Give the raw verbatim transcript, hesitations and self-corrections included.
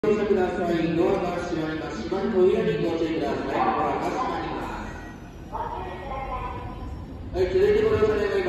ご乗車ください。ドアが閉まります。閉まる扉にご注意ください。ドアが閉まります。はい、続いてご乗車願い